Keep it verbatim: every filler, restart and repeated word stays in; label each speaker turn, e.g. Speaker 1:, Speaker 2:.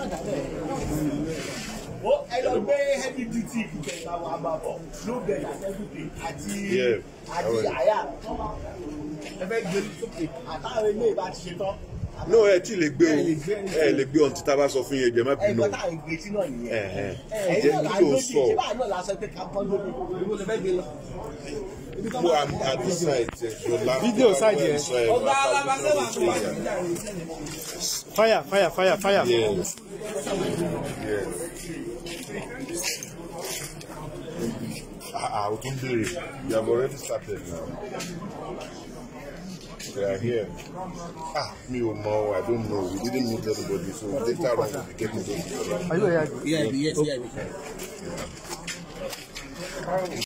Speaker 1: Oh, I love very heavy duty. No bed and everything.
Speaker 2: Yeah. No, ẹ ti lè gbé o, ẹ lè gbé ohun tí tá bá sọ fún yín ẹgbẹ́ má bínú.
Speaker 1: Ẹ gbọ́dọ̀ ìgbé tí náà nìyẹn.
Speaker 2: Ẹ
Speaker 1: ẹ
Speaker 2: jẹ́ kí ló sọ.
Speaker 1: Ṣé báyìí náà la sọ pé ká bọ́ lórí ìwé lè fẹ́ gbé lọ.
Speaker 2: Mo am at the site.
Speaker 3: Video side here. Fire, fire, fire, fire.
Speaker 2: Yes. Yes. Ah, ah, you have already started now. They are here. Ah, me or Mo, I don't know. We didn't meet everybody, so later on we'll be getting those.
Speaker 3: Are you here?
Speaker 1: Yeah, yes, yeah.